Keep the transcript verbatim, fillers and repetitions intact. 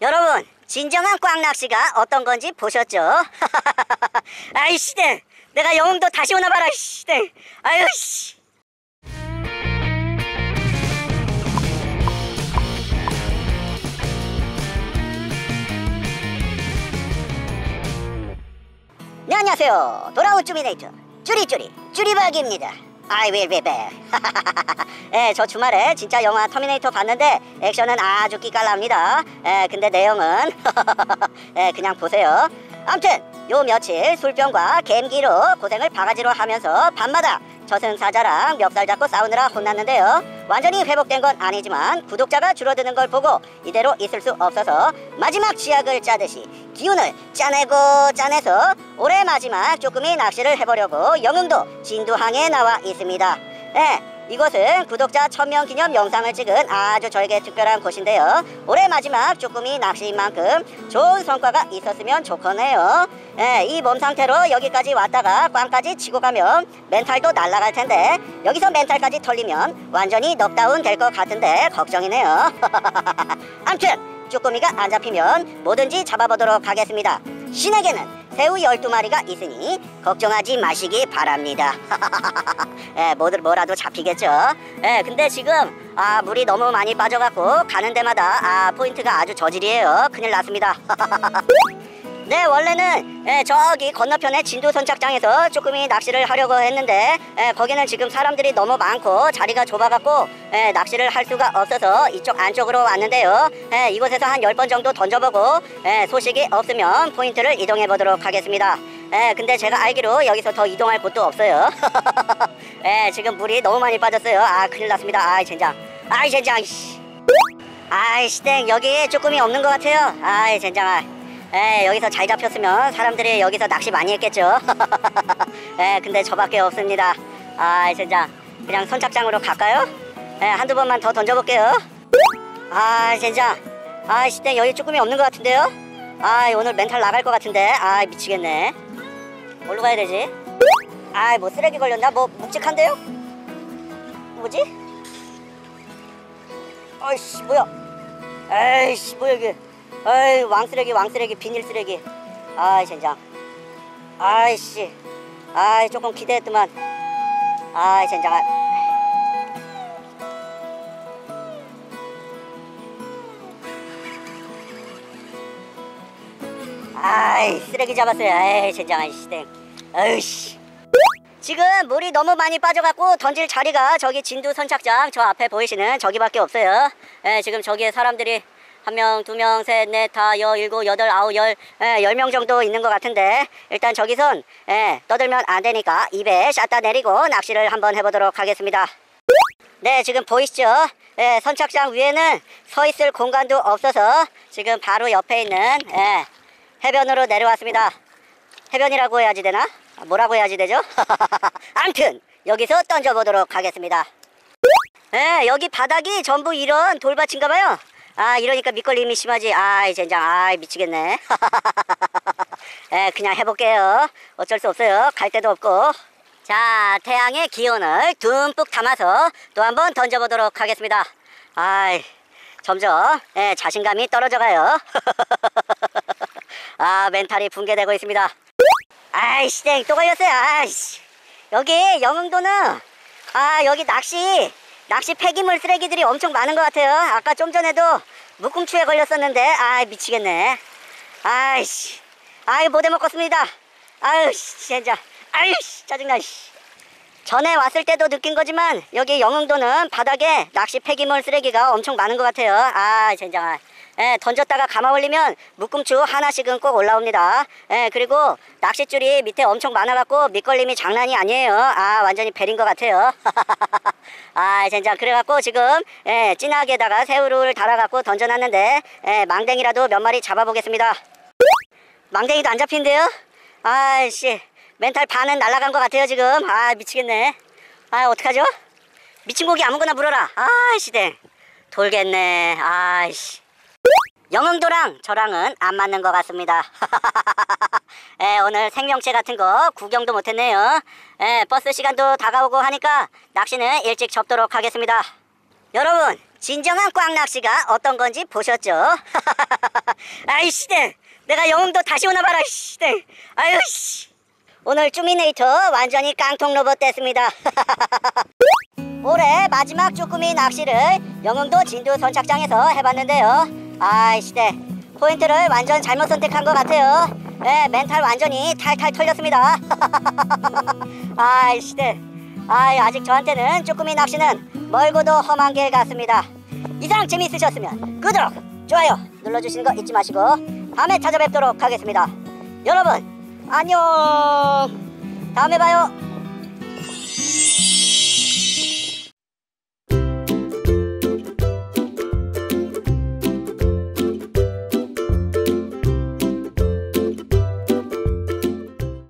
여러분, 진정한 꽝낚시가 어떤 건지 보셨죠? 아이씨, 네. 내가 영흥도 다시 오나 봐라, 씨. 네. 아유, 씨. 네, 안녕하세요. 돌아온 쭈미네이터 쭈리쭈리 쭈리박입니다. I will be back. 예, 저 주말에 진짜 영화 터미네이터 봤는데 액션은 아주 끼깔납니다. 예, 근데 내용은 예, 그냥 보세요. 암튼 요 며칠 술병과 감기로 고생을 바가지로 하면서 밤마다 저승사자랑 멱살 잡고 싸우느라 혼났는데요. 완전히 회복된 건 아니지만 구독자가 줄어드는 걸 보고 이대로 있을 수 없어서 마지막 쥐약을 짜듯이 기운을 짜내고 짜내서 올해 마지막 쪼끄미 낚시를 해보려고 영흥도 진두항에 나와 있습니다. 네, 이곳은 구독자 천 명 기념 영상을 찍은 아주 저에게 특별한 곳인데요. 올해 마지막 쪼끄미 낚시인 만큼 좋은 성과가 있었으면 좋겠네요. 네, 이 몸 상태로 여기까지 왔다가 꽝까지 치고 가면 멘탈도 날아갈 텐데 여기서 멘탈까지 털리면 완전히 넉다운 될 것 같은데 걱정이네요. 암튼 쪼끄미가 안 잡히면 뭐든지 잡아보도록 하겠습니다. 신에게는 새우 열두 마리가 있으니 걱정하지 마시기 바랍니다. 예, 뭐들 뭐라도 잡히겠죠. 예, 근데 지금 아 물이 너무 많이 빠져갖고 가는 데마다 아 포인트가 아주 저질이에요. 큰일 났습니다. 네, 원래는 예, 저기 건너편에 진도 선착장에서 쪼끄미 낚시를 하려고 했는데 예, 거기는 지금 사람들이 너무 많고 자리가 좁아갖고 예, 낚시를 할 수가 없어서 이쪽 안쪽으로 왔는데요. 예, 이곳에서 한 열 번 정도 던져보고 예, 소식이 없으면 포인트를 이동해 보도록 하겠습니다. 예, 근데 제가 알기로 여기서 더 이동할 곳도 없어요. 예, 지금 물이 너무 많이 빠졌어요. 아, 큰일 났습니다. 아이 젠장, 아이 젠장, 아이씨 땡, 여기 쪼끄미 없는 것 같아요. 아이 젠장아. 에, 여기서 잘 잡혔으면 사람들이 여기서 낚시 많이 했겠죠. 에, 근데 저밖에 없습니다. 아, 진짜 그냥 선착장으로 갈까요? 에, 한두 번만 더 던져볼게요. 아, 진짜 아, 시대 여기 쪼끄미 없는 것 같은데요. 아, 오늘 멘탈 나갈 것 같은데. 아, 미치겠네. 어디로 가야 되지? 아, 뭐 쓰레기 걸렸나? 뭐 묵직한데요? 뭐지? 아이씨, 뭐야? 에이씨, 뭐야 이게? 어이, 왕쓰레기 왕쓰레기 비닐쓰레기. 아이 젠장. 아이씨, 아이 조금 기대했더만. 아이 젠장. 아이 쓰레기 잡았어요. 아이 젠장. 아이씨 땡. 아이씨, 지금 물이 너무 많이 빠져갖고 던질 자리가 저기 진두 선착장 저 앞에 보이시는 저기밖에 없어요. 예, 지금 저기에 사람들이 한 명, 두 명, 셋, 넷, 다, 여, 일곱, 여덟, 아홉, 열, 예, 열 명 정도 있는 것 같은데 일단 저기선 예, 떠들면 안 되니까 입에 샷다 내리고 낚시를 한번 해보도록 하겠습니다. 네, 지금 보이시죠? 예, 선착장 위에는 서 있을 공간도 없어서 지금 바로 옆에 있는 예, 해변으로 내려왔습니다. 해변이라고 해야지 되나? 뭐라고 해야지 되죠? 암튼 여기서 던져보도록 하겠습니다. 예, 여기 바닥이 전부 이런 돌밭인가봐요. 아, 이러니까 밑걸림이 심하지. 아이 젠장, 아이 미치겠네. 에, 그냥 해볼게요. 어쩔 수 없어요. 갈 데도 없고. 자, 태양의 기운을 듬뿍 담아서 또 한번 던져보도록 하겠습니다. 아이, 점점 에, 자신감이 떨어져가요. 아, 멘탈이 붕괴되고 있습니다. 아이씨 땡, 또 걸렸어요. 아이씨, 여기 영흥도는 아 여기 낚시 낚시 폐기물 쓰레기들이 엄청 많은 것 같아요. 아까 좀 전에도 묵꿈추에 걸렸었는데 아 미치겠네. 아이씨, 아이 못해 먹겠습니다. 아유씨 진짜, 아유씨 짜증나. 전에 왔을 때도 느낀 거지만 여기 영흥도는 바닥에 낚시 폐기물 쓰레기가 엄청 많은 것 같아요. 아 젠장아. 예, 던졌다가 감아 올리면 묶음추 하나씩은 꼭 올라옵니다. 예, 그리고 낚싯줄이 밑에 엄청 많아갖고 밑걸림이 장난이 아니에요. 아, 완전히 베린 것 같아요. 아, 진짜 그래갖고 지금 예, 찐하게다가 새우를 달아갖고 던져놨는데 예, 망댕이라도 몇 마리 잡아보겠습니다. 망댕이도 안 잡힌대요. 아이씨, 멘탈 반은 날아간 것 같아요 지금. 아, 미치겠네. 아, 어떡하죠? 미친 고기 아무거나 물어라. 아이씨 댕, 돌겠네. 아이씨, 영흥도랑 저랑은 안 맞는 것 같습니다. 에, 오늘 생명체 같은 거 구경도 못했네요. 에, 버스 시간도 다가오고 하니까 낚시는 일찍 접도록 하겠습니다. 여러분, 진정한 꽝낚시가 어떤 건지 보셨죠? 아이씨, 내가 영웅도 다시 오나 봐라. 씨, 아유 씨. 오늘 쭈미네이터 완전히 깡통 로봇 됐습니다. 올해 마지막 쭈꾸미 낚시를 영흥도 진도 선착장에서 해봤는데요. 아이씨, 포인트를 완전 잘못 선택한 것 같아요. 네, 멘탈 완전히 탈탈 털렸습니다. 아이씨, 아이, 아직 저한테는 쭈꾸미 낚시는 멀고도 험한 길 같습니다. 이상 재미있으셨으면 구독, 좋아요 눌러주시는 거 잊지 마시고 다음에 찾아뵙도록 하겠습니다. 여러분 안녕. 다음에 봐요.